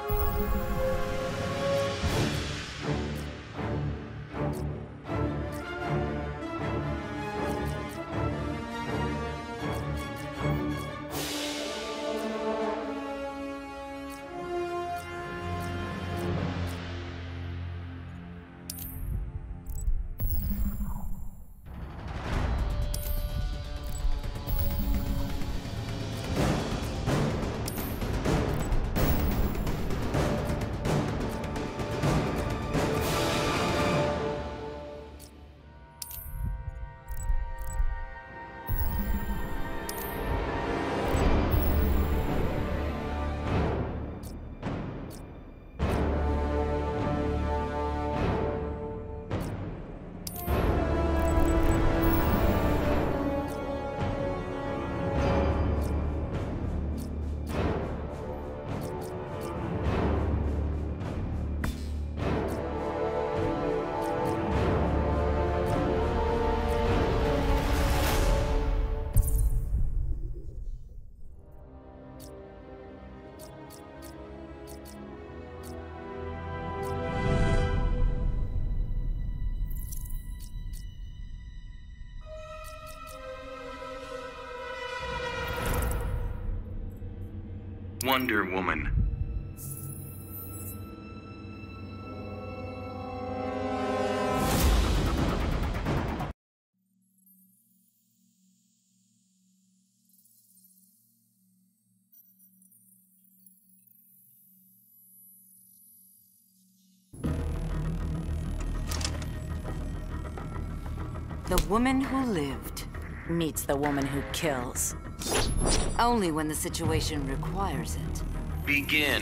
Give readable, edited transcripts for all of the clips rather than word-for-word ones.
Wonder Woman. The woman who lived meets the woman who kills. Only when the situation requires it. Begin.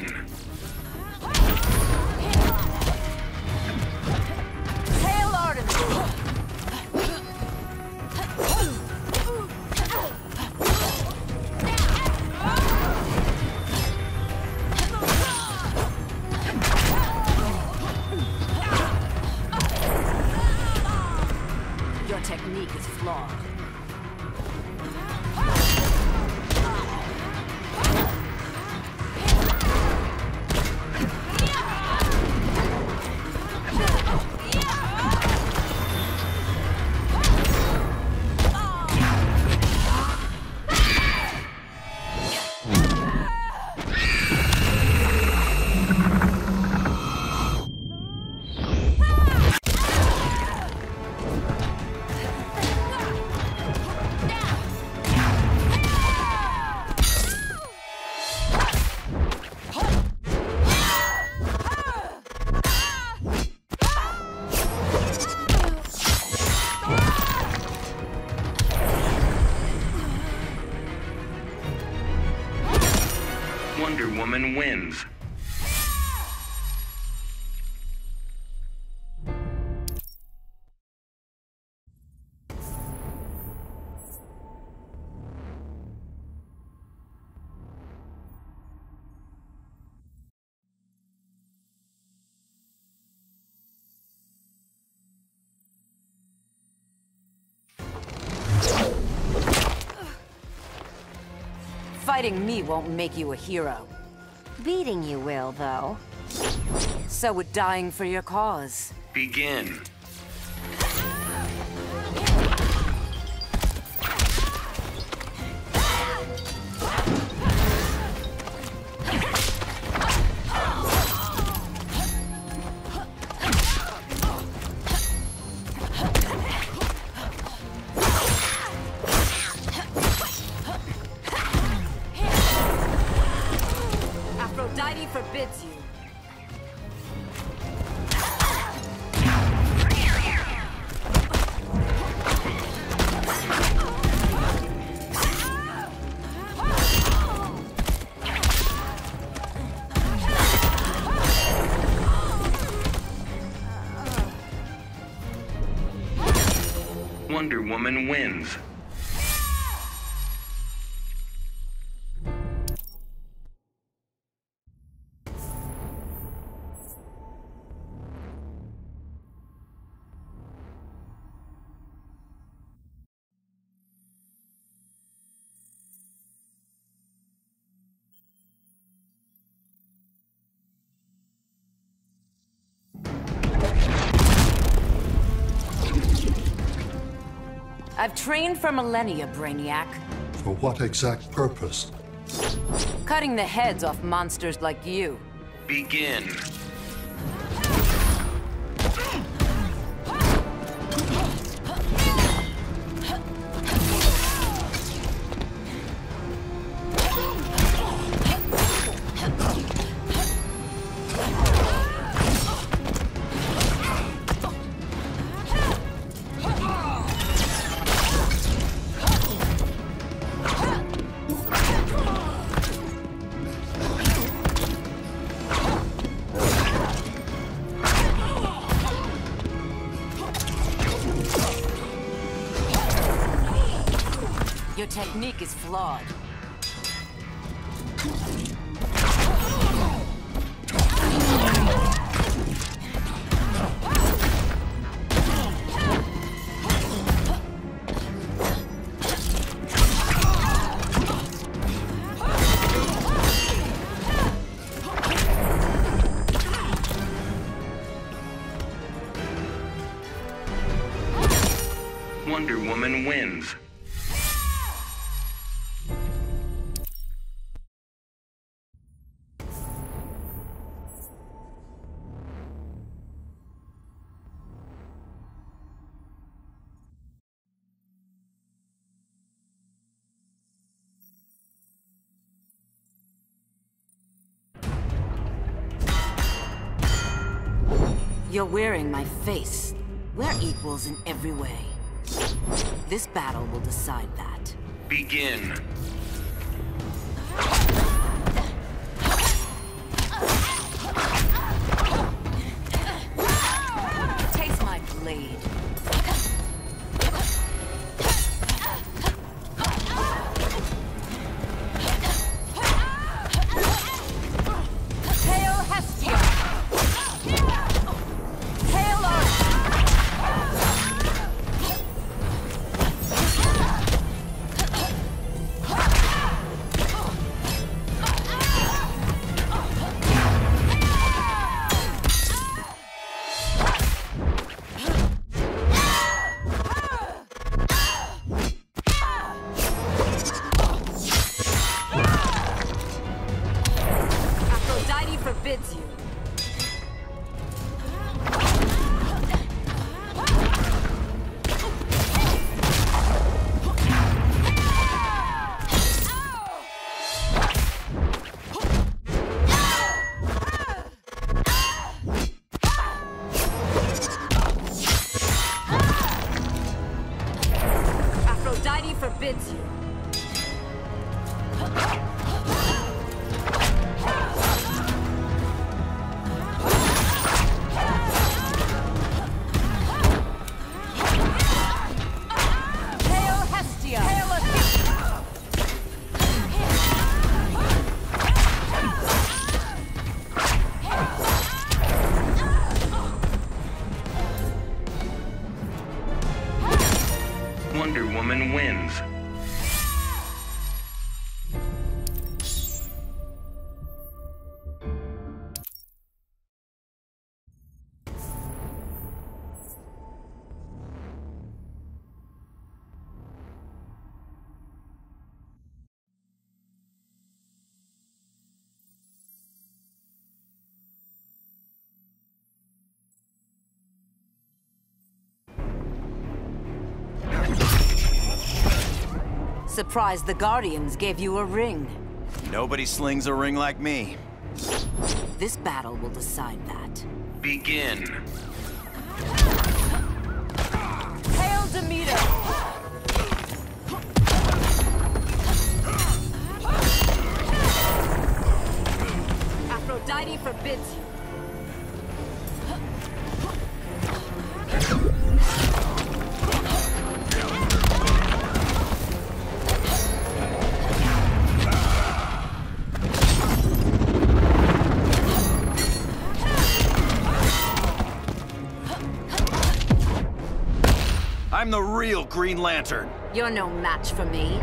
Hail Artemis! Your technique is flawed. Wonder Woman wins. Fighting me won't make you a hero. Beating you will, though. So would dying for your cause. Begin. Aphrodite forbids you. Wonder Woman wins. I've trained for millennia, Brainiac. For what exact purpose? Cutting the heads off monsters like you. Begin. Your technique is flawed. Wonder Woman wins. You're wearing my face. We're equals in every way. This battle will decide that. Begin. Taste my blade. Hail Hestia! Hail Earth! Aphrodite forbids you. Aphrodite forbids you. Hail Hestia! Hail Athena! Wonder Woman wins. Surprised the Guardians gave you a ring. Nobody slings a ring like me. This battle will decide that. Begin. Hail Demeter! Aphrodite forbids you. I'm the real Green Lantern. You're no match for me.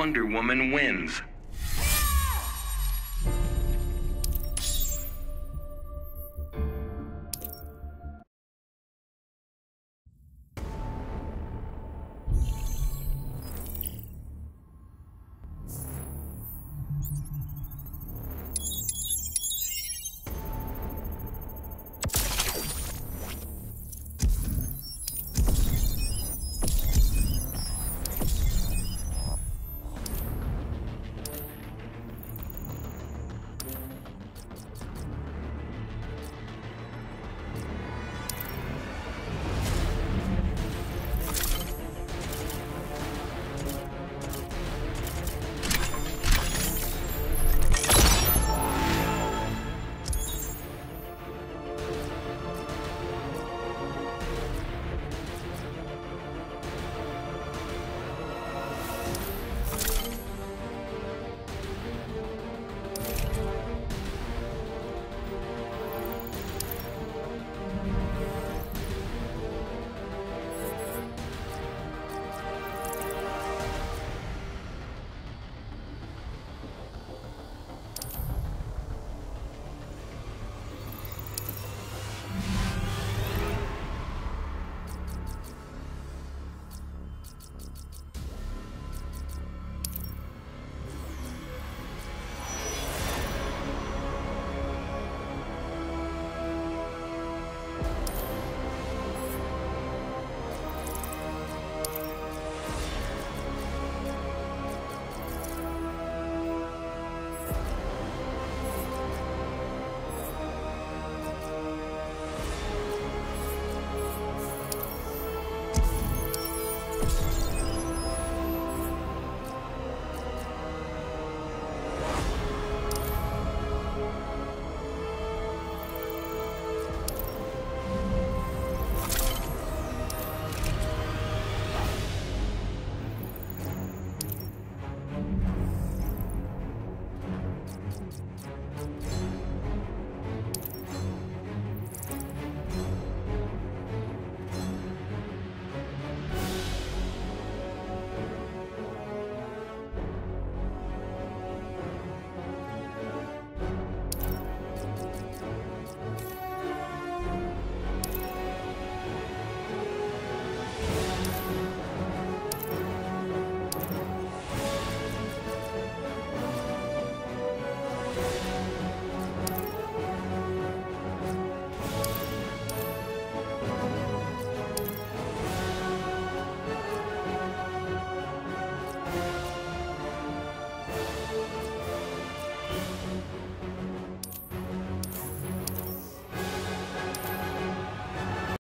Wonder Woman wins.